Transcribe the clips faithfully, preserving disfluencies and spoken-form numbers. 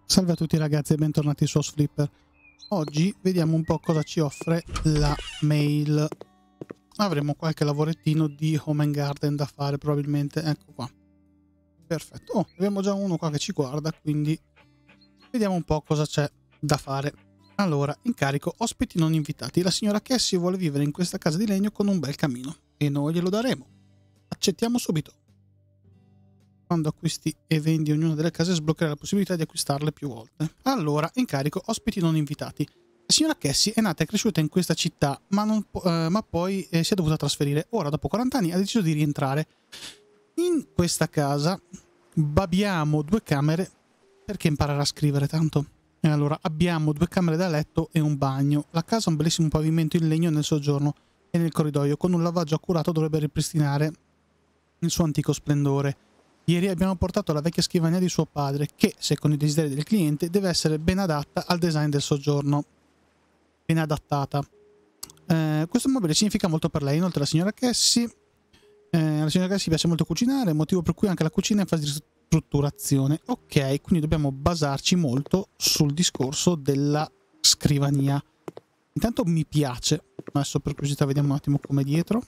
Salve a tutti ragazzi e bentornati su House Flipper. Oggi vediamo un po' cosa ci offre la mail. Avremo qualche lavorettino di home and garden da fare probabilmente. Ecco qua. Perfetto. Oh, abbiamo già uno qua che ci guarda, quindi vediamo un po' cosa c'è da fare. Allora, incarico ospiti non invitati. La signora Cassie vuole vivere in questa casa di legno con un bel camino e noi glielo daremo. Accettiamo subito. Quando acquisti e vendi ognuna delle case sbloccherai la possibilità di acquistarle più volte. Allora, incarico ospiti non invitati. La signora Cassie è nata e cresciuta in questa città, ma, non, eh, ma poi eh, si è dovuta trasferire. Ora, dopo quaranta anni, ha deciso di rientrare. In questa casa abbiamo due camere, perché imparare a scrivere tanto? E allora, abbiamo due camere da letto e un bagno. La casa ha un bellissimo pavimento in legno nel soggiorno e nel corridoio, con un lavaggio accurato dovrebbe ripristinare il suo antico splendore. Ieri abbiamo portato la vecchia scrivania di suo padre che, secondo i desideri del cliente, deve essere ben adatta al design del soggiorno. Ben adattata. Eh, questo mobile significa molto per lei. Inoltre la signora Cassie, eh, la signora Cassie piace molto cucinare, motivo per cui anche la cucina è in fase di strutturazione. Ok, quindi dobbiamo basarci molto sul discorso della scrivania. Intanto mi piace. Adesso per curiosità vediamo un attimo come dietro.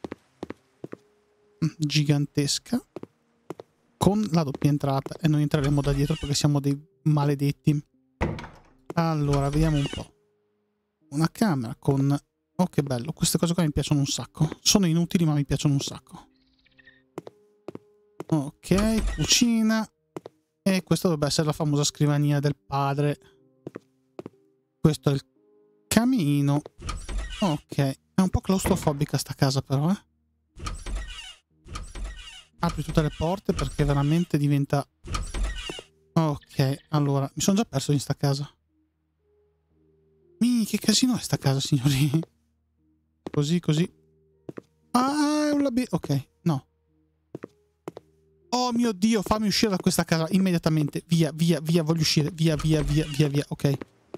Gigantesca. Con la doppia entrata e noi entreremo da dietro perché siamo dei maledetti. Allora, vediamo un po'. Una camera con... Oh, che bello. Queste cose qua mi piacciono un sacco. Sono inutili, ma mi piacciono un sacco. Ok, cucina. E questa dovrebbe essere la famosa scrivania del padre. Questo è il camino. Ok. È un po' claustrofobica sta casa però, eh. Apri tutte le porte perché veramente diventa... Ok, allora, mi sono già perso in sta casa. Mi, che casino è sta casa, signori? Così, così. Ah, è un labirinto. Ok, no. Oh mio Dio, fammi uscire da questa casa immediatamente. Via, via, via, voglio uscire. Via, via, via, via, via. Ok.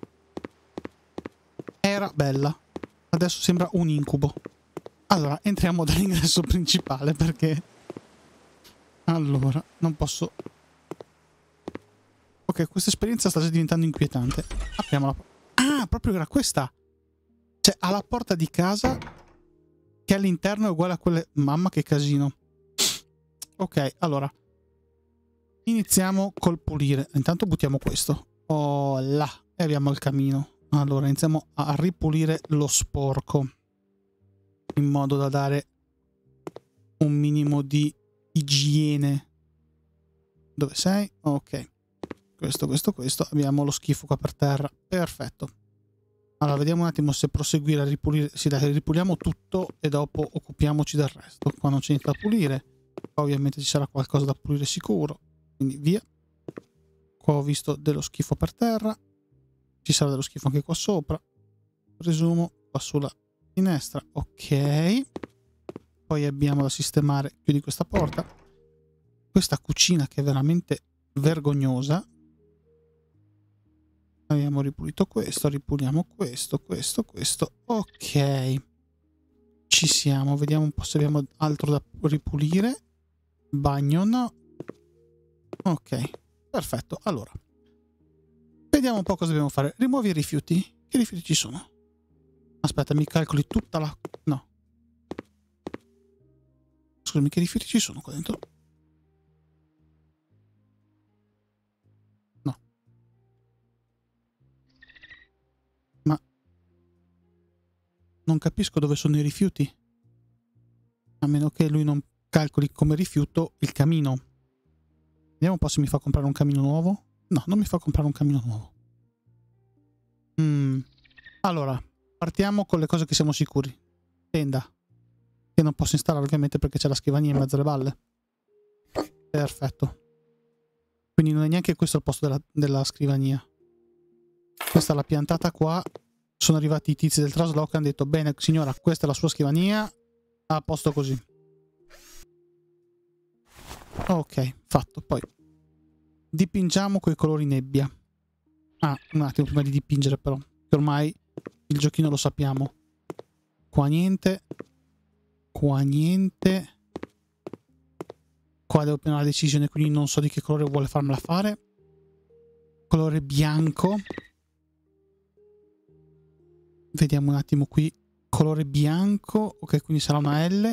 Era bella. Adesso sembra un incubo. Allora, entriamo dall'ingresso principale perché... Allora, non posso... Ok, questa esperienza sta già diventando inquietante. Apriamo la porta. Ah, proprio era questa! Cioè, ha la porta di casa che all'interno è uguale a quelle... Mamma, che casino. Ok, allora. Iniziamo col pulire. Intanto buttiamo questo. Oh, là. E abbiamo il camino. Allora, iniziamo a ripulire lo sporco. In modo da dare un minimo di... igiene. Dove sei? Ok. Questo, questo, questo. Abbiamo lo schifo qua per terra. Perfetto. Allora, vediamo un attimo se proseguire a ripulire. Sì, dai, ripuliamo tutto e dopo occupiamoci del resto. Qua non c'è niente da pulire. Qua ovviamente ci sarà qualcosa da pulire sicuro. Quindi via. Qua ho visto dello schifo per terra. Ci sarà dello schifo anche qua sopra. Presumo. Qua sulla finestra. Ok. Poi abbiamo da sistemare, chiudi questa porta, questa cucina che è veramente vergognosa. Abbiamo ripulito questo, ripuliamo questo, questo, questo. Ok, ci siamo, vediamo un po' se abbiamo altro da ripulire. Bagno no. Ok, perfetto. Allora, vediamo un po' cosa dobbiamo fare. Rimuovi i rifiuti. Che rifiuti ci sono? Aspetta, mi calcoli tutta la... No. Scusami, che rifiuti ci sono qua dentro? No. Ma... non capisco dove sono i rifiuti. A meno che lui non calcoli come rifiuto il camino. Vediamo un po' se mi fa comprare un camino nuovo. No, non mi fa comprare un camino nuovo. Mm. Allora, partiamo con le cose che siamo sicuri. Tenda. Che non posso installare ovviamente perché c'è la scrivania in mezzo alle balle. Perfetto. Quindi non è neanche questo il posto della, della scrivania. Questa l'ha piantata qua. Sono arrivati i tizi del trasloco e hanno detto: bene signora, questa è la sua scrivania. A posto così. Ok, fatto. Poi dipingiamo coi colori nebbia. Ah, un attimo prima di dipingere però, che ormai il giochino lo sappiamo. Qua niente. Qua niente. Qua devo prendere la decisione, quindi non so di che colore vuole farmela fare. colore bianco. Vediamo un attimo qui. Colore bianco. Ok, quindi sarà una L.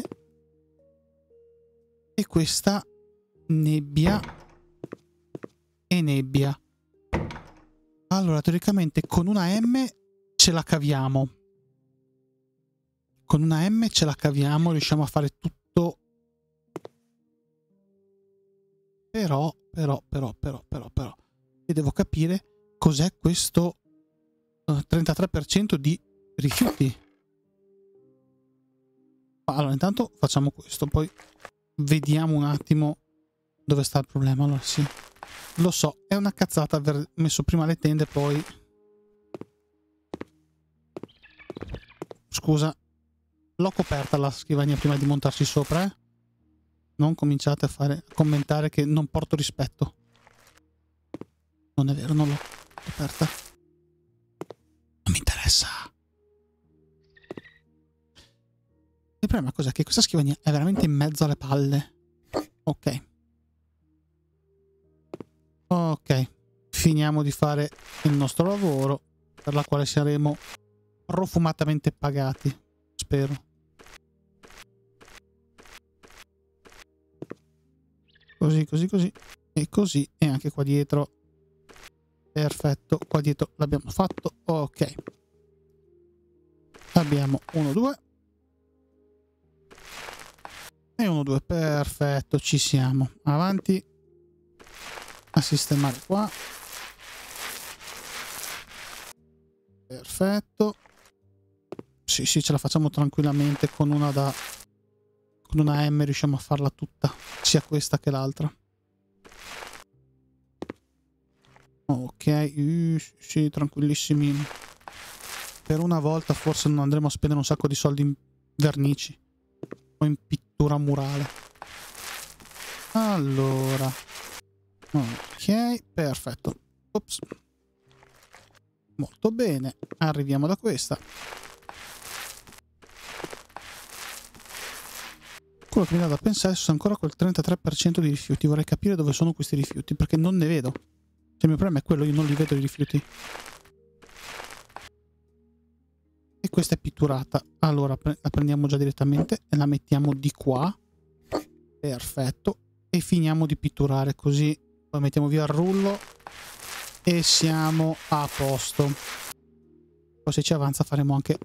E questa nebbia e nebbia. Allora, teoricamente con una M ce la caviamo. Con una M ce la caviamo, riusciamo a fare tutto. Però, però, però, però, però, però. Io devo capire cos'è questo uh, trentatré per cento di rifiuti. Allora, intanto facciamo questo, poi vediamo un attimo dove sta il problema. Allora, sì. Lo so, è una cazzata aver messo prima le tende, poi... Scusa, l'ho coperta la scrivania prima di montarci sopra, eh? Non cominciate a fare a commentare che non porto rispetto. Non è vero, non l'ho coperta. Non mi interessa. Il problema cos'è? Che questa scrivania è veramente in mezzo alle palle. Ok. Ok. Finiamo di fare il nostro lavoro, per la quale saremo profumatamente pagati. Spero. Così, così, così. E così. E anche qua dietro. Perfetto. Qua dietro l'abbiamo fatto. Ok. Abbiamo uno, due. E uno, due. Perfetto. Ci siamo. Avanti. A sistemare qua. Perfetto. Sì, sì, ce la facciamo tranquillamente con una da... Con una M riusciamo a farla tutta. Sia questa che l'altra. Ok, uh, sì, tranquillissimi. Per una volta forse non andremo a spendere un sacco di soldi in vernici o in pittura murale. Allora, ok, perfetto. Ops. Molto bene, arriviamo da questa. Quello che mi dà da pensare è ancora quel trentatré per cento di rifiuti. Vorrei capire dove sono questi rifiuti, perché non ne vedo. Cioè, il mio problema è quello, io non li vedo i rifiuti. E questa è pitturata. Allora la prendiamo già direttamente e la mettiamo di qua. Perfetto. E finiamo di pitturare, così poi mettiamo via il rullo e siamo a posto. Poi se ci avanza faremo anche...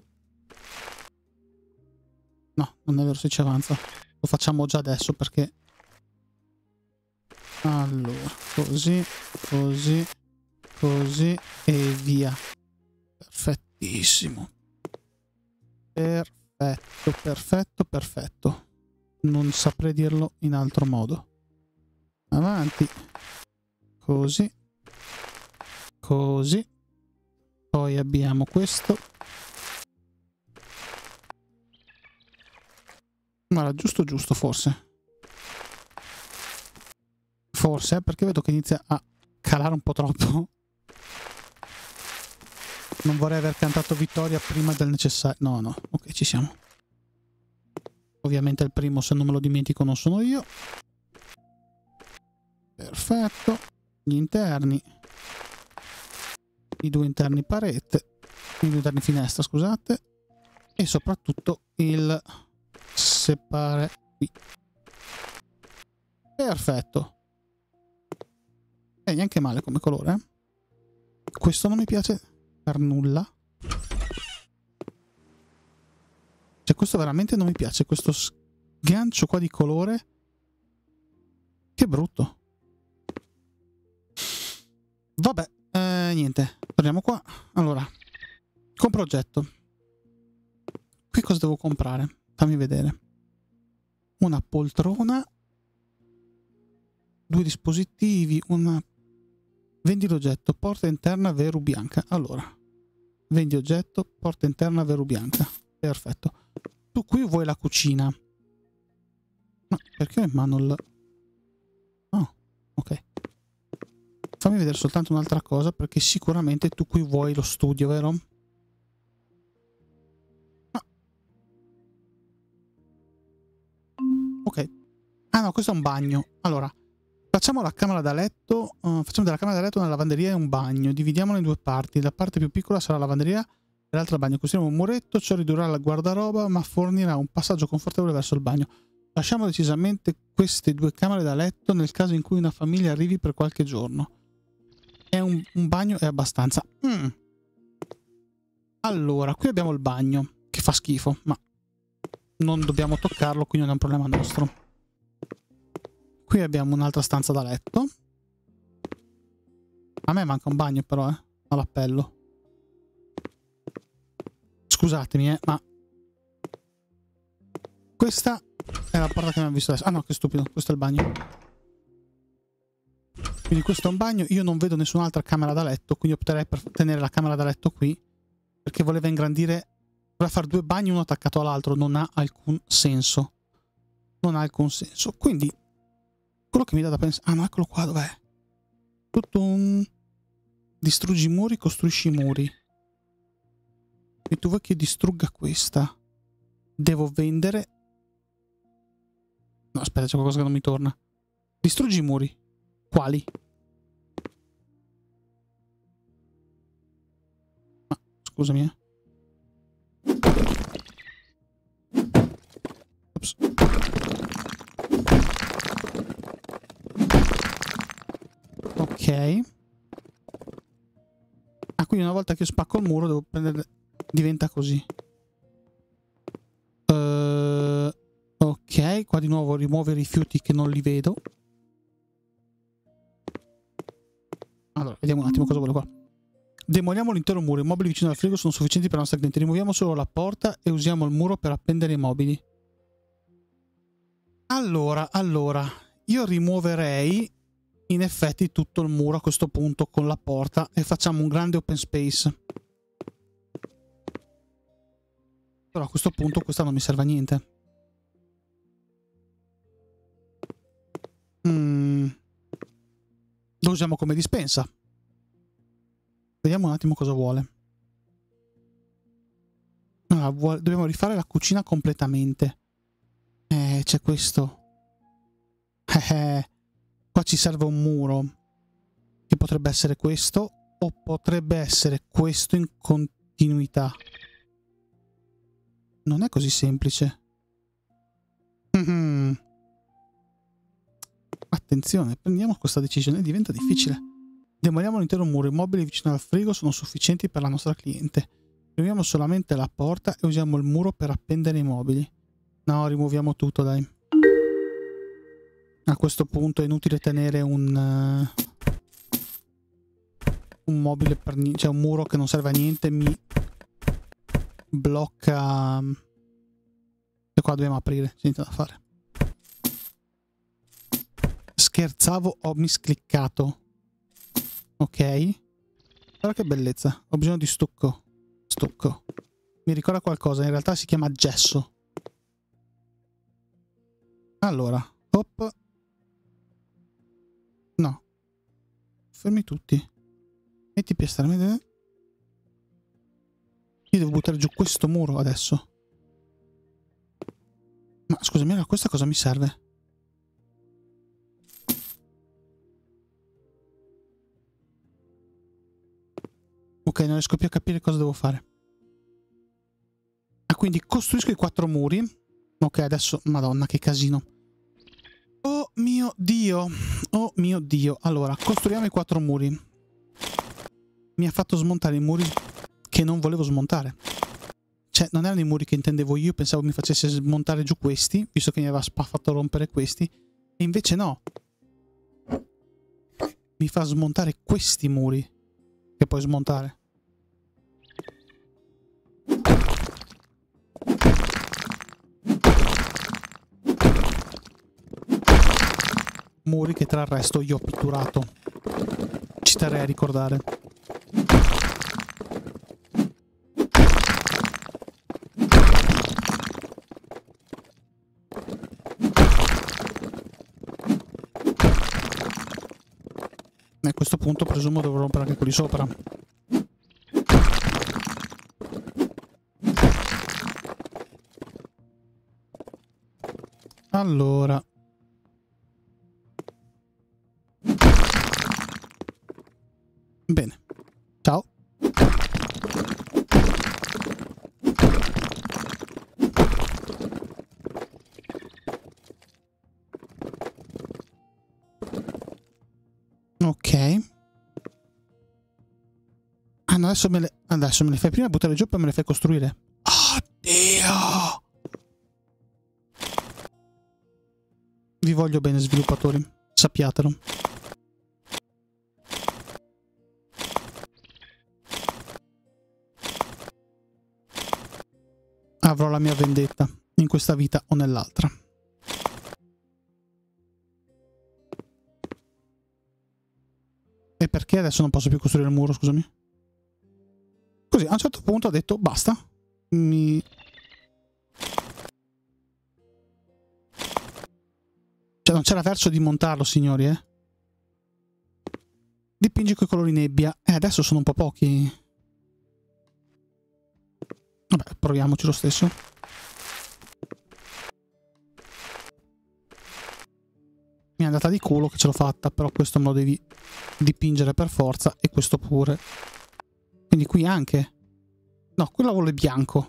No, non è vero, se ci avanza. Lo facciamo già adesso perché... Allora, così, così, così e via. Perfettissimo. Perfetto, perfetto, perfetto. Non saprei dirlo in altro modo. Avanti. Così. Così. Poi abbiamo questo. Guarda, giusto giusto forse. Forse, eh, perché vedo che inizia a calare un po' troppo. Non vorrei aver cantato vittoria prima del necessario. No, no. Ok, ci siamo. Ovviamente il primo, se non me lo dimentico, non sono io. Perfetto. Gli interni. I due interni parete. I due interni finestra, scusate. E soprattutto il separe qui. Perfetto. E neanche male come colore. Eh? Questo non mi piace per nulla. Cioè questo veramente non mi piace. Questo sgancio qua di colore. Che brutto. Vabbè, eh, niente. Torniamo qua. Allora, compro oggetto. Qui cosa devo comprare? Fammi vedere. Una poltrona. Due dispositivi. Una... Vendi l'oggetto. Porta interna veru bianca. Allora. Vendi oggetto. Porta interna veru bianca. Perfetto. Tu qui vuoi la cucina. Ma perché ho in mano il... Oh, ok. Fammi vedere soltanto un'altra cosa, perché sicuramente tu qui vuoi lo studio, vero? Ah. Ok. Ah no, questo è un bagno. Allora, Facciamo la camera da letto, uh, facciamo della camera da letto una lavanderia e un bagno, dividiamola in due parti, la parte più piccola sarà la lavanderia e l'altra il bagno, costruiremo un muretto, ciò ridurrà la guardaroba ma fornirà un passaggio confortevole verso il bagno. Lasciamo decisamente queste due camere da letto nel caso in cui una famiglia arrivi per qualche giorno. È un, un bagno è abbastanza. Mm. Allora, qui abbiamo il bagno, che fa schifo, ma non dobbiamo toccarlo, quindi non è un problema nostro. Qui abbiamo un'altra stanza da letto. A me manca un bagno però, eh, all'appello. Scusatemi, eh, ma... Questa è la porta che abbiamo visto adesso. Ah no, che stupido, questo è il bagno. Quindi questo è un bagno, io non vedo nessun'altra camera da letto, quindi opterei per tenere la camera da letto qui, perché voleva ingrandire, voleva fare due bagni uno attaccato all'altro, non ha alcun senso. Non ha alcun senso. Quindi, quello che mi dà da pensare... Ah no, eccolo qua, dov'è? Tutum. Distruggi i muri, costruisci i muri. E tu vuoi che io distrugga questa? Devo vendere... No, aspetta, c'è qualcosa che non mi torna. Distruggi i muri. Quali? Ah, scusami, eh. Ops. Ok. Ah, quindi una volta che io spacco il muro devo prendere... Diventa così. Uh, ok, qua di nuovo rimuove i rifiuti che non li vedo. Allora, vediamo un attimo cosa vuole qua. Demoliamo l'intero muro. I mobili vicino al frigo sono sufficienti per la nostra cliente. Rimuoviamo solo la porta e usiamo il muro per appendere i mobili. Allora, allora, io rimuoverei in effetti tutto il muro a questo punto con la porta e facciamo un grande open space. Però a questo punto questa non mi serve a niente. Mm. Lo usiamo come dispensa. Vediamo un attimo cosa vuole. Ah, vuole... Dobbiamo rifare la cucina completamente. Eh, c'è questo. Eh, eh. Qua ci serve un muro. Che potrebbe essere questo. O potrebbe essere questo in continuità. Non è così semplice. Mm-hmm. Attenzione, prendiamo questa decisione, diventa difficile. Demoliamo l'intero muro, i mobili vicino al frigo sono sufficienti per la nostra cliente. Rimuoviamo solamente la porta e usiamo il muro per appendere i mobili. No, rimuoviamo tutto, dai. A questo punto è inutile tenere un... Uh, un mobile per niente, cioè un muro che non serve a niente, mi... blocca. E qua dobbiamo aprire, c'è niente da fare. Scherzavo, ho miscliccato. Ok. Guarda che bellezza. Ho bisogno di stucco. Stucco. Mi ricorda qualcosa, in realtà si chiama gesso. Allora, hop. No. Fermi tutti. Metti piastramente. Io devo buttare giù questo muro adesso. Ma scusami, allora questa cosa mi serve? Ok, non riesco più a capire cosa devo fare. Ah, quindi costruisco i quattro muri. Ok, adesso... Madonna, che casino. Oh mio Dio. Oh mio Dio. Allora, costruiamo i quattro muri. Mi ha fatto smontare i muri che non volevo smontare. Cioè, non erano i muri che intendevo io. Pensavo mi facesse smontare giù questi, visto che mi aveva fatto rompere questi. E invece no. Mi fa smontare questi muri che puoi smontare. Muri che tra il resto io ho pitturato. Ci terrei a ricordare. E a questo punto presumo dovrò rompere anche quelli sopra. Allora. Bene. Ciao. Ok. Ah, no, adesso me le, adesso me le fai prima buttare giù, poi me le fai costruire. Oddio! Vi voglio bene, sviluppatori. Sappiatelo. Avrò la mia vendetta in questa vita o nell'altra. E perché adesso non posso più costruire il muro, scusami? Così, a un certo punto ha detto basta. Mi... Cioè, non c'era verso di montarlo, signori, eh? Dipingi coi colori nebbia. Eh, adesso sono un po' pochi. Vabbè, proviamoci lo stesso. Mi è andata di culo che ce l'ho fatta, però questo me lo devi dipingere per forza e questo pure. Quindi qui anche. No, quello vuole bianco.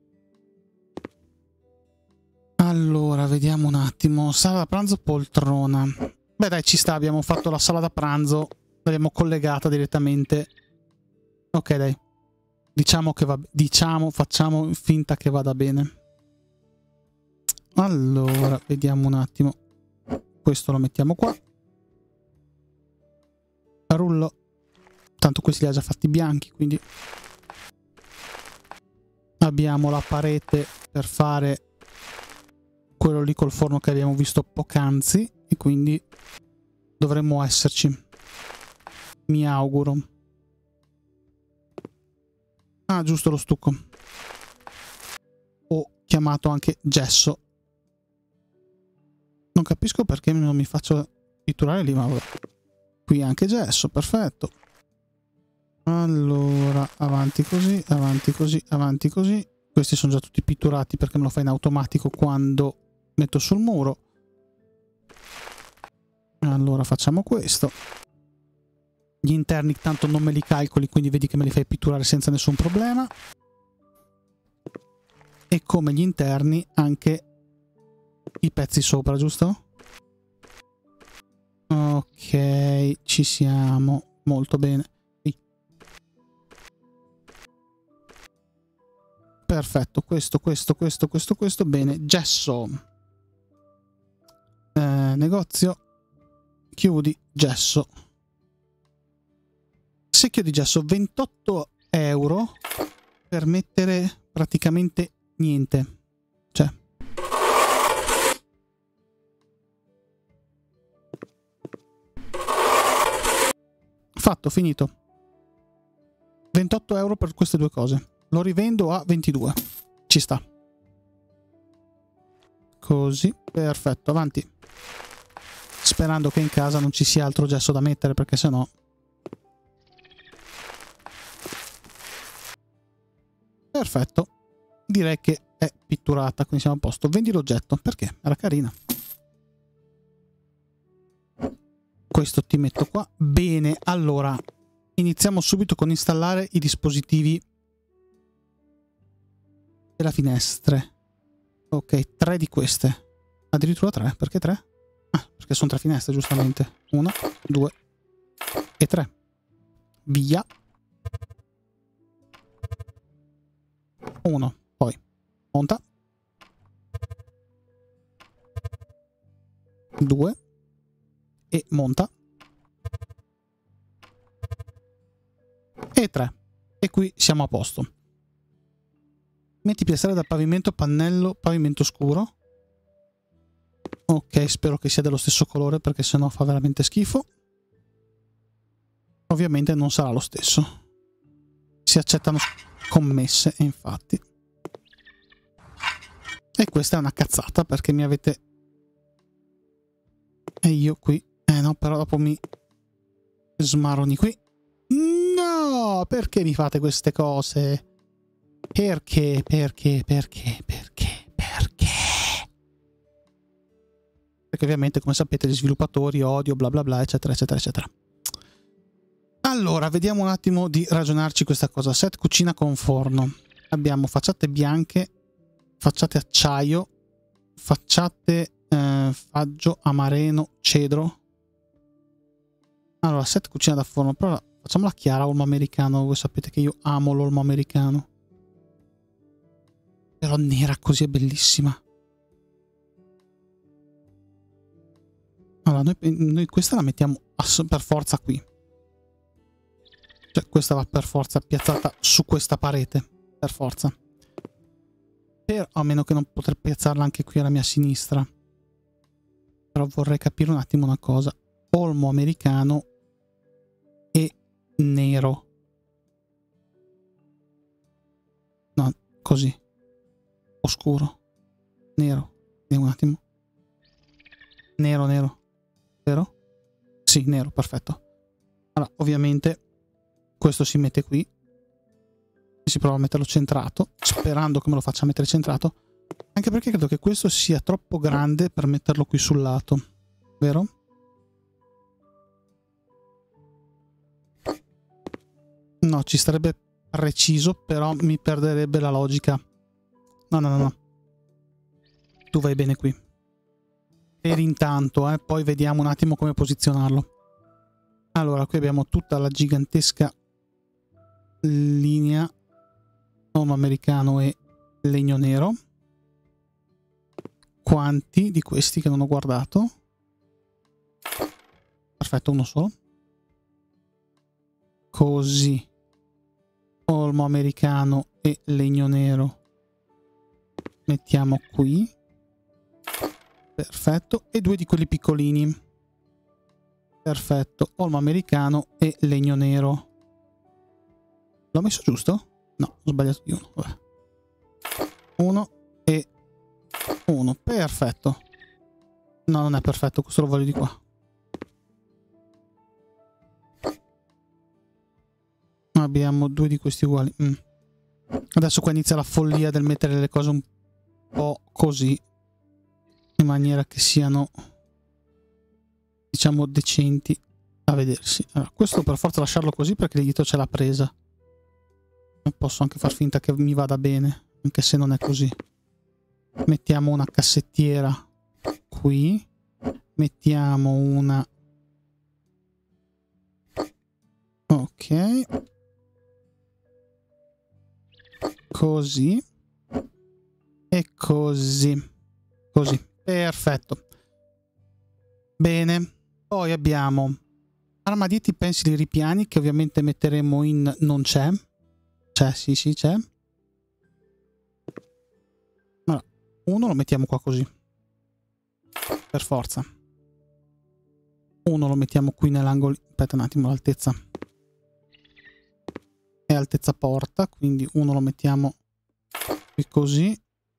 Allora, vediamo un attimo. Sala da pranzo, poltrona. Beh dai, ci sta, abbiamo fatto la sala da pranzo. L'abbiamo collegata direttamente. Ok, dai. Diciamo che va... Diciamo, facciamo finta che vada bene. Allora, vediamo un attimo. Questo lo mettiamo qua. Rullo. Tanto questi li ha già fatti bianchi, quindi... Abbiamo la parete per fare quello lì col forno che abbiamo visto poc'anzi e quindi dovremmo esserci. Mi auguro. Ah, giusto lo stucco. Ho chiamato anche gesso. Non capisco perché non mi faccio pitturare lì, ma vabbè. Qui anche gesso, perfetto. Allora, avanti così, avanti così, avanti così. Questi sono già tutti pitturati perché me lo fa in automatico quando metto sul muro. Allora facciamo questo. Gli interni tanto non me li calcoli, quindi vedi che me li fai pitturare senza nessun problema. E come gli interni anche i pezzi sopra, giusto? Ok, ci siamo. Molto bene. Perfetto, questo, questo, questo, questo, questo, bene. Gesso. Eh, negozio. Chiudi, gesso. Secchio di gesso, ventotto euro per mettere praticamente niente. Cioè. Fatto, finito. ventotto euro per queste due cose. Lo rivendo a ventidue. Ci sta. Così. Perfetto. Avanti. Sperando che in casa non ci sia altro gesso da mettere, perché sennò... Perfetto. Direi che è pitturata, quindi siamo a posto. Vendi l'oggetto. Perché? Era carina. Questo ti metto qua. Bene. Allora, iniziamo subito con installare i dispositivi della finestre. Ok, tre di queste. Addirittura tre. Perché tre? Ah, perché sono tre finestre, giustamente. Una, due e tre. Via. Uno. Poi monta. Due. E monta. E tre. E qui siamo a posto. Metti piastrelle da pavimento, pannello, pavimento scuro. Ok, spero che sia dello stesso colore perché sennò fa veramente schifo. Ovviamente non sarà lo stesso. Si accettano commesse, infatti. E questa è una cazzata perché mi avete... E io qui... Eh no, però dopo mi smaroni qui. No! Perché mi fate queste cose? Perché? Perché? Perché? Perché? Perché? Perché ovviamente, come sapete, gli sviluppatori odio, bla bla bla, eccetera, eccetera, eccetera. Allora, vediamo un attimo di ragionarci questa cosa. Set cucina con forno. Abbiamo facciate bianche, facciate acciaio, facciate eh, faggio, amareno, cedro. Allora, set cucina da forno, però facciamola chiara, olmo americano. Voi sapete che io amo l'olmo americano. Però nera così è bellissima. Allora, noi, noi questa la mettiamo per forza qui. Cioè, questa va per forza piazzata su questa parete. Per forza. Per, a meno che non potrei piazzarla anche qui alla mia sinistra. Però vorrei capire un attimo una cosa. Olmo americano e nero. No, così. Oscuro. Nero. Vediamo un attimo. Nero, nero. Vero? Sì, nero, perfetto. Allora, ovviamente questo si mette qui. Si prova a metterlo centrato, sperando che me lo faccia mettere centrato. Anche perché credo che questo sia troppo grande per metterlo qui sul lato. Vero? No, ci starebbe preciso, però mi perderebbe la logica. No, no, no, no. Tu vai bene qui. Per intanto, eh, poi vediamo un attimo come posizionarlo. Allora, qui abbiamo tutta la gigantesca linea olmo americano e legno nero. Quanti di questi che non ho guardato? Perfetto, uno solo. Così. Olmo americano e legno nero. Mettiamo qui. Perfetto. E due di quelli piccolini. Perfetto. Olmo americano e legno nero. L'ho messo giusto? No, ho sbagliato di uno. Vabbè. Uno e uno. Perfetto. No, non è perfetto. Questo lo voglio di qua. Abbiamo due di questi uguali. Mm. Adesso qua inizia la follia del mettere le cose un po' così. In maniera che siano, diciamo, decenti a vedersi. Allora, questo per forza lasciarlo così perché dietro c'è la presa. Posso anche far finta che mi vada bene, anche se non è così. Mettiamo una cassettiera qui. Mettiamo una... Ok. Così. E così. Così. Perfetto. Bene. Poi abbiamo armadietti pensili ripiani che ovviamente metteremo in non c'è. C'è, sì, sì, c'è. Allora, uno lo mettiamo qua così. Per forza. Uno lo mettiamo qui nell'angolo. Aspetta un attimo, l'altezza. È altezza porta, quindi uno lo mettiamo qui così.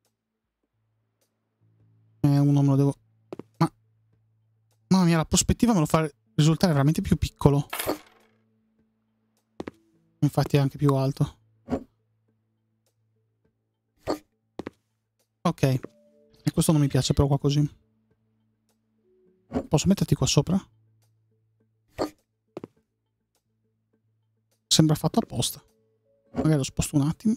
E uno me lo devo... Ma... Mamma mia, la prospettiva me lo fa risultare veramente più piccolo. Infatti è anche più alto. Ok. E questo non mi piace però qua così. Posso metterti qua sopra? Sembra fatto apposta. Magari lo sposto un attimo.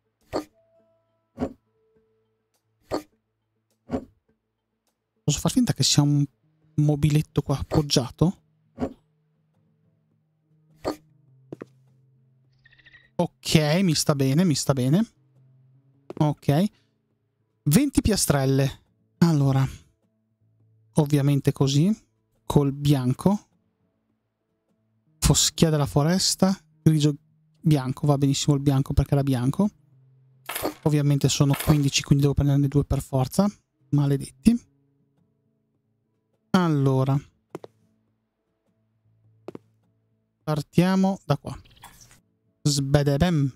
Posso far finta che sia un mobiletto qua appoggiato? Ok, mi sta bene, mi sta bene. Ok. venti piastrelle. Allora. Ovviamente così. Col bianco. Foschia della foresta. Grigio bianco. Va benissimo il bianco perché era bianco. Ovviamente sono quindici, quindi devo prenderne due per forza. Maledetti. Allora. Partiamo da qua. Sbedebem.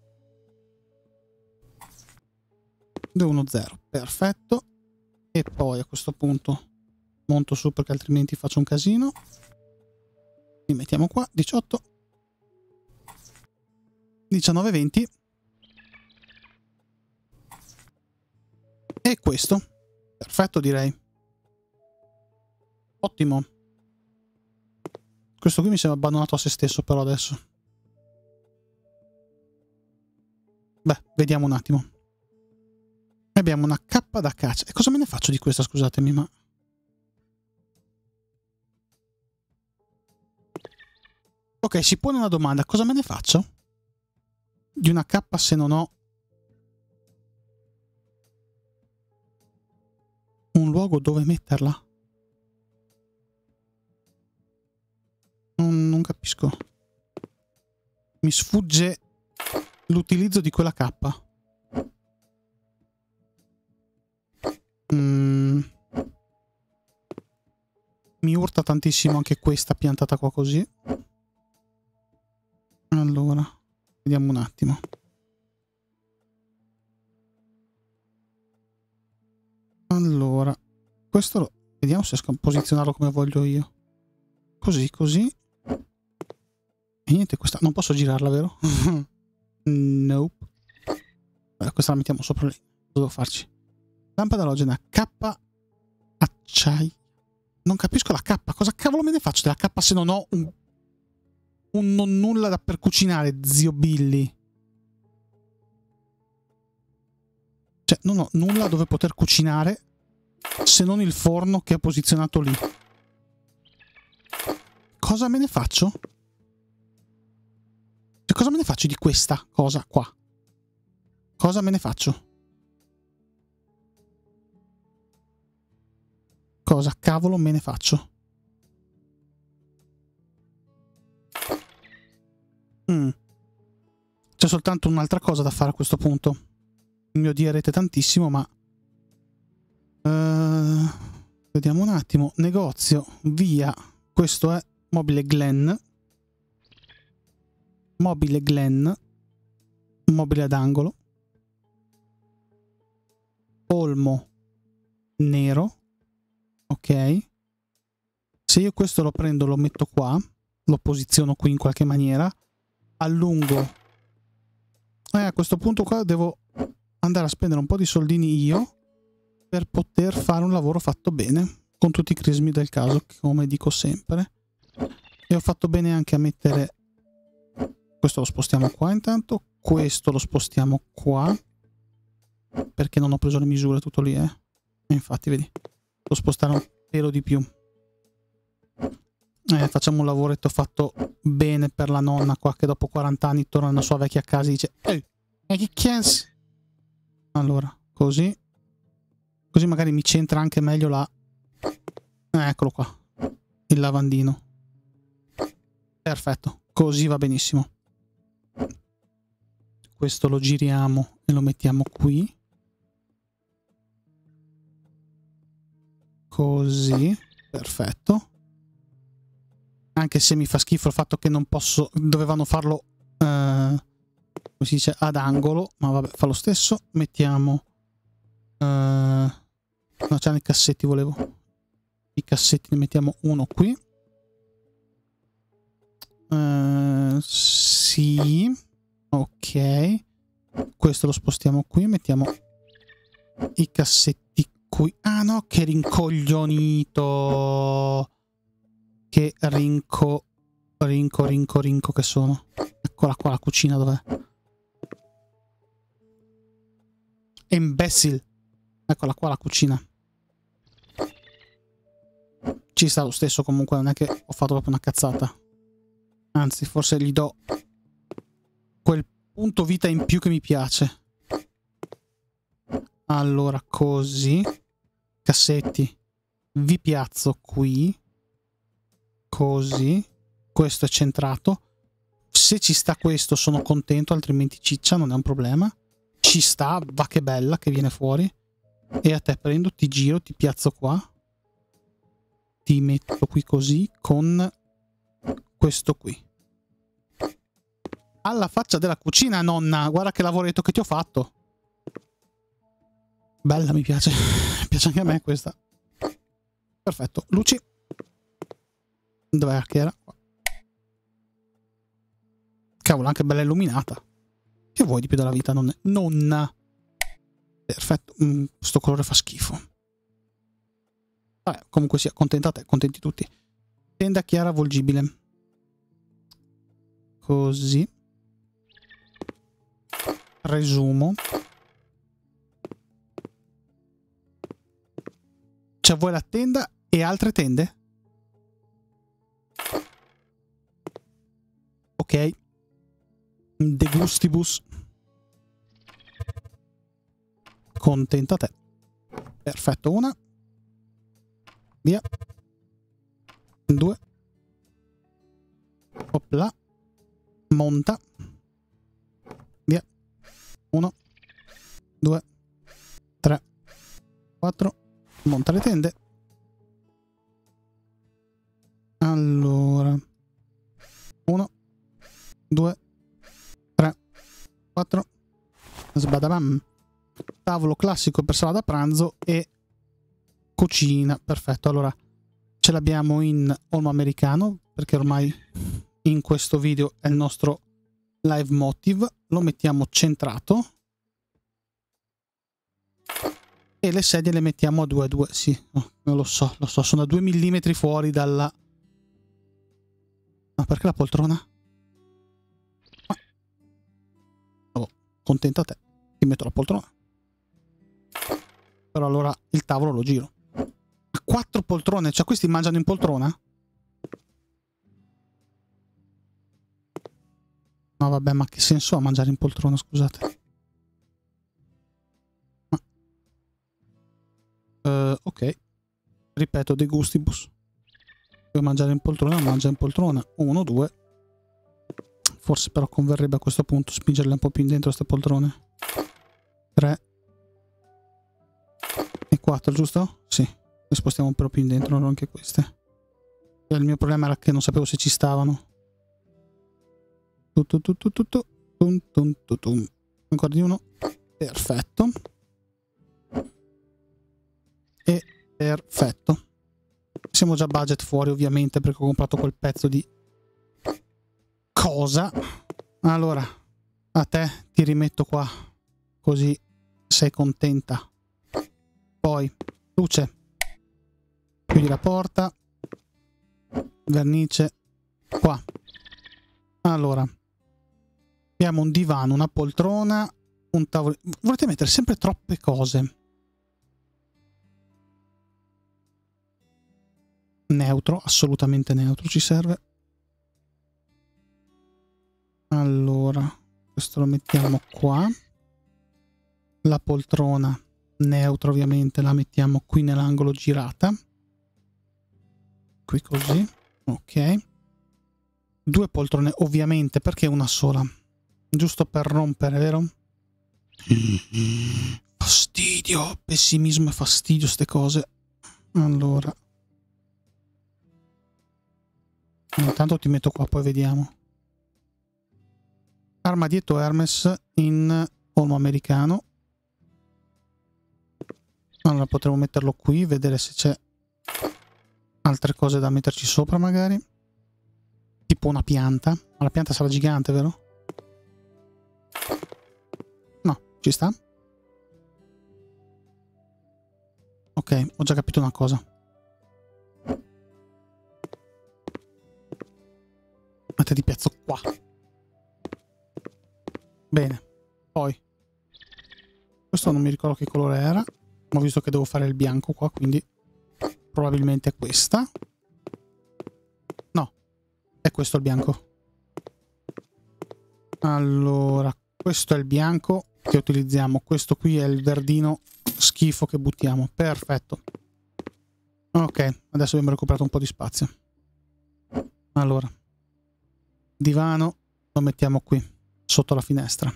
due uno zero. Perfetto. E poi a questo punto monto su perché altrimenti faccio un casino. Li mettiamo qua. diciotto. diciannove venti. E questo. Perfetto direi. Ottimo. Questo qui mi sembra abbandonato a se stesso però adesso. Beh, vediamo un attimo. Abbiamo una cappa da caccia. E cosa me ne faccio di questa, scusatemi, ma... Ok, si pone una domanda. Cosa me ne faccio? Di una cappa se non ho un luogo dove metterla? Non, non capisco. Mi sfugge l'utilizzo di quella cappa. Mm. Mi urta tantissimo anche questa piantata qua così. Allora, vediamo un attimo. Allora, questo lo... vediamo se riesco a posizionarlo come voglio io. Così, così. E niente, questa... non posso girarla, vero? Nope. Beh, questa la mettiamo sopra lì. Cosa devo farci? Lampada alogena K acciaio. Non capisco la K. Cosa cavolo me ne faccio della K se non ho un, un non nulla da per cucinare, zio Billy? Cioè, non ho nulla dove poter cucinare se non il forno che è posizionato lì. Cosa me ne faccio? Cioè, cosa me ne faccio di questa cosa qua? Cosa me ne faccio? Cosa cavolo me ne faccio? Mm. C'è soltanto un'altra cosa da fare a questo punto. Mi odierete tantissimo, ma... Uh, vediamo un attimo. Negozio, via. Questo è Mobile Glen. Mobile Glen. Mobile ad angolo. Olmo nero. Ok. Se io questo lo prendo, lo metto qua, lo posiziono qui in qualche maniera, allungo. Eh, a questo punto qua devo andare a spendere un po' di soldini io per poter fare un lavoro fatto bene, con tutti i crismi del caso, come dico sempre. E ho fatto bene anche a mettere... Questo lo spostiamo qua intanto, questo lo spostiamo qua, perché non ho preso le misure, tutto lì, eh. E infatti, vedi, devo spostare un pelo di più. Eh, facciamo un lavoretto fatto bene per la nonna qua, che dopo quaranta anni torna nella sua vecchia casa e dice: ehi, e che cazzo? Allora, così. Così magari mi centra anche meglio la... Eh, eccolo qua. Il lavandino. Perfetto. Così va benissimo. Questo lo giriamo e lo mettiamo qui. Così. Perfetto. Anche se mi fa schifo il fatto che non posso... Dovevano farlo... Eh, come si dice? Ad angolo. Ma vabbè, fa lo stesso. Mettiamo... Eh, no, c'erano i cassetti, volevo. I cassetti ne mettiamo uno qui. Uh, sì. Ok. Questo lo spostiamo qui. Mettiamo i cassetti qui. Ah no, che rincoglionito. Che rinco... Rinco, rinco, rinco che sono. Eccola qua la cucina, dov'è? Imbecille. Eccola qua la cucina. Ci sta lo stesso comunque, non è che ho fatto proprio una cazzata. Anzi, forse gli do quel punto vita in più che mi piace. Allora, così. Cassetti. Vi piazzo qui. Così. Questo è centrato. Se ci sta questo sono contento, altrimenti ciccia, non è un problema. Ci sta, va che bella che viene fuori. E a te prendo, ti giro, ti piazzo qua. Ti metto qui così con questo qui. Alla faccia della cucina, nonna. Guarda che lavoretto che ti ho fatto. Bella, mi piace. Mi piace anche a me questa. Perfetto. Luci. Dov'è che era? Cavolo, anche bella illuminata. Che vuoi di più dalla vita, nonna? Nonna. Perfetto. Mm, sto colore fa schifo. Vabbè, comunque sia, contenta te, contenti tutti. Tenda chiara avvolgibile. così. Presumo. Cioè vuoi la tenda e altre tende? Ok. De gustibus. Contenta te. Perfetto, una. Via. Due. Opla. Monta. Via. Uno. Due. Tre. Quattro. Monta le tende. Allora. Uno. Due. Tre. Quattro. Sbadabam. Tavolo classico per sala da pranzo e cucina. Perfetto, allora ce l'abbiamo in olmo americano perché ormai in questo video è il nostro live motive. Lo mettiamo centrato e le sedie le mettiamo a due a due. Sì, no, non lo so, lo so, sono a due millimetri fuori dalla... Ma perché la poltrona? Ah. Oh, contenta te, ti metto la poltrona. Però allora il tavolo lo giro. Quattro poltrone, cioè questi mangiano in poltrona? No vabbè, ma che senso ha mangiare in poltrona, scusate? Ma... Uh, ok. Ripeto, de gustibus. Vuoi mangiare in poltrona, mangia in poltrona. Uno, due. Forse però converrebbe a questo punto spingerle un po' più in dentro queste poltrone. Tre. E quattro, giusto? Sì. Le spostiamo un po' più in dentro, non anche queste. Il mio problema era che non sapevo se ci stavano. Ancora di uno. Perfetto. E perfetto. Siamo già budget fuori ovviamente perché ho comprato quel pezzo di cosa. Allora, a te ti rimetto qua. Così sei contenta. Poi, luce. Chiudi la porta. Vernice. Qua. Allora. Abbiamo un divano, una poltrona, un tavolo. Volete mettere sempre troppe cose. Neutro, assolutamente neutro ci serve. Allora, questo lo mettiamo qua. La poltrona neutra ovviamente la mettiamo qui nell'angolo girata. Qui così. Ok. Due poltrone ovviamente perché una sola. Giusto per rompere, vero? Fastidio, pessimismo e fastidio ste cose. Allora. Intanto ti metto qua, poi vediamo. Armadietto Hermes in olmo americano. Allora potremmo metterlo qui, vedere se c'è altre cose da metterci sopra magari. Tipo una pianta. Ma la pianta sarà gigante, vero? No, ci sta. Ok, ho già capito una cosa. Ma te di piazzo qua. Bene. Poi. Questo non mi ricordo che colore era. Ma ho visto che devo fare il bianco qua, quindi probabilmente è questa. No. È questo il bianco. Allora, questo è il bianco che utilizziamo. Questo qui è il verdino schifo che buttiamo. Perfetto. Ok, adesso abbiamo recuperato un po' di spazio. Allora, divano lo mettiamo qui, sotto la finestra.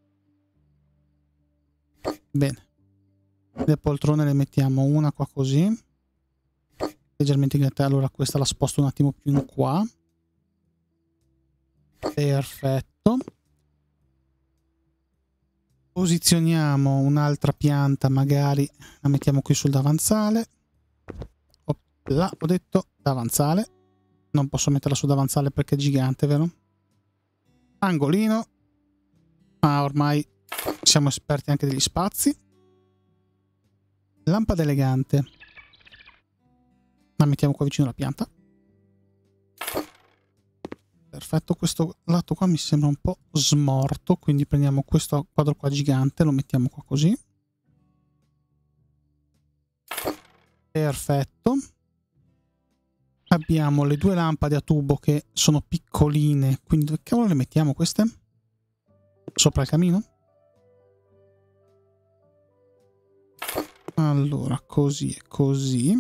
Bene. Le poltrone le mettiamo una qua così. Leggermente in allora questa la sposto un attimo più in qua. Perfetto. Posizioniamo un'altra pianta, magari la mettiamo qui sul davanzale. Là, ho detto davanzale. Non posso metterla sul davanzale perché è gigante, vero? Angolino. Ah, ormai siamo esperti anche degli spazi. Lampada elegante. La mettiamo qua vicino alla pianta. Perfetto, questo lato qua mi sembra un po' smorto, quindi prendiamo questo quadro qua gigante, lo mettiamo qua così. Perfetto. Abbiamo le due lampade a tubo che sono piccoline, quindi dove cavolo le mettiamo queste? Sopra il camino? Allora, così e così.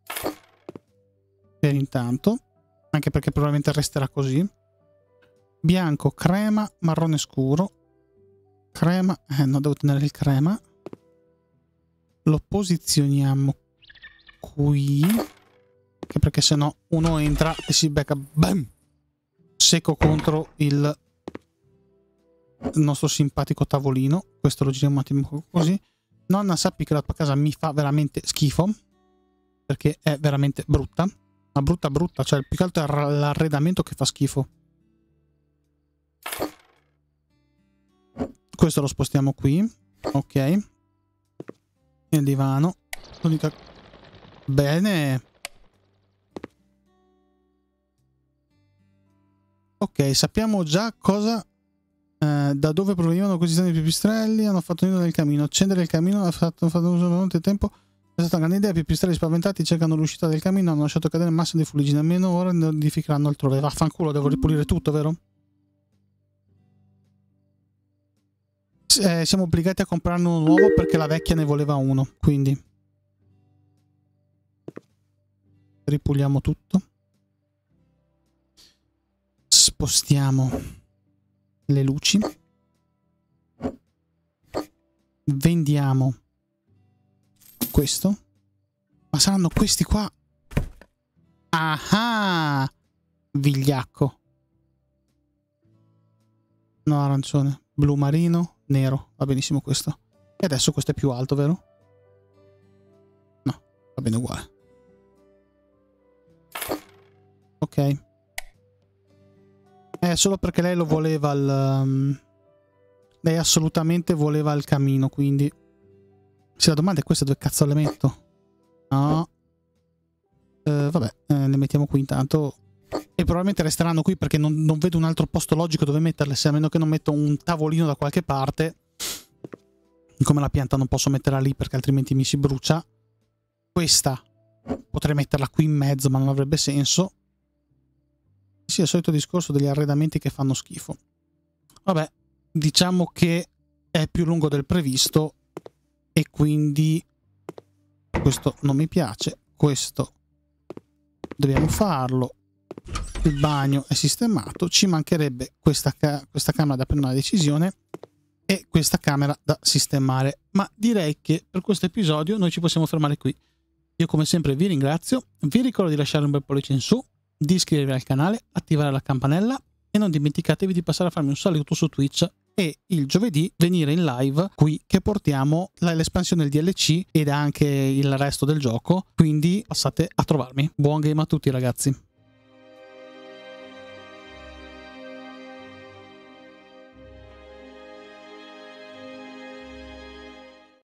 Per intanto, anche perché probabilmente resterà così. Bianco, crema, marrone scuro. Crema, eh no, devo tenere il crema. Lo posizioniamo qui. Anche perché sennò uno entra e si becca bam, secco contro il, il nostro simpatico tavolino. Questo lo giriamo un attimo così. Nonna, sappi che la tua casa mi fa veramente schifo, perché è veramente brutta, ma brutta brutta, cioè più che altro è l'arredamento che fa schifo. Questo lo spostiamo qui, ok. Il divano, l'unica... Bene. Ok, sappiamo già cosa, eh, da dove provenivano questi strani pipistrelli. Hanno fatto nido nel camino. Accendere il camino ha fatto, fatto uso molto tempo. È stata una grande idea. I pipistrelli spaventati cercano l'uscita del camino. Hanno lasciato cadere massa di fuliggine. Almeno ora ne edificheranno altrove. Vaffanculo, devo ripulire tutto, vero? Eh, siamo obbligati a comprarne uno nuovo perché la vecchia ne voleva uno. Quindi ripuliamo tutto. Spostiamo le luci. Vendiamo questo. Ma saranno questi qua? Ah, vigliacco. No, arancione. Blu marino, nero. Va benissimo questo. E adesso questo è più alto, vero? No, va bene uguale. Ok. È solo perché lei lo voleva il... Um, lei assolutamente voleva il camino, quindi... Se la domanda è questa, dove cazzo le metto? No. Eh, vabbè, eh, le mettiamo qui intanto. E probabilmente resteranno qui perché non, non vedo un altro posto logico dove metterle, se a meno che non metto un tavolino da qualche parte. Come la pianta non posso metterla lì perché altrimenti mi si brucia. Questa potrei metterla qui in mezzo, ma non avrebbe senso. Sì, è il solito discorso degli arredamenti che fanno schifo. Vabbè, diciamo che è più lungo del previsto e quindi questo non mi piace. Questo dobbiamo farlo. Il bagno è sistemato. Ci mancherebbe questa, ca questa camera da prendere una decisione e questa camera da sistemare. Ma direi che per questo episodio noi ci possiamo fermare qui. Io come sempre vi ringrazio. Vi ricordo di lasciare un bel pollice in su, di iscrivervi al canale, attivare la campanella e non dimenticatevi di passare a farmi un saluto su Twitch e il giovedì venire in live qui che portiamo l'espansione del D L C ed anche il resto del gioco, quindi passate a trovarmi. Buon game a tutti ragazzi.